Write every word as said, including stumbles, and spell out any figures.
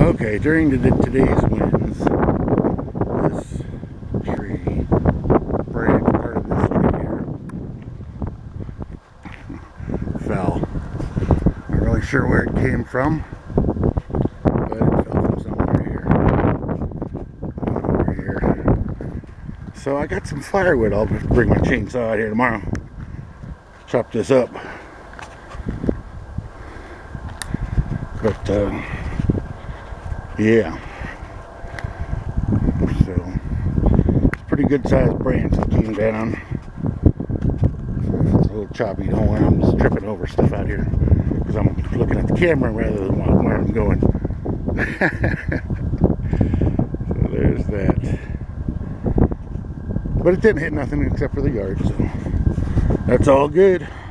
Okay, during the, today's winds, this tree, branch, part of this tree here, fell. Not really sure where it came from, but it fell from somewhere here. Over here. So I got some firewood. I'll bring my chainsaw out here tomorrow. Chop this up. But, uh, yeah. So, it's a pretty good sized branch that came down. It's a little choppy. Don't want I'm just tripping over stuff out here because I'm looking at the camera rather than where I'm going. So there's that. But it didn't hit nothing except for the yard, so that's all good.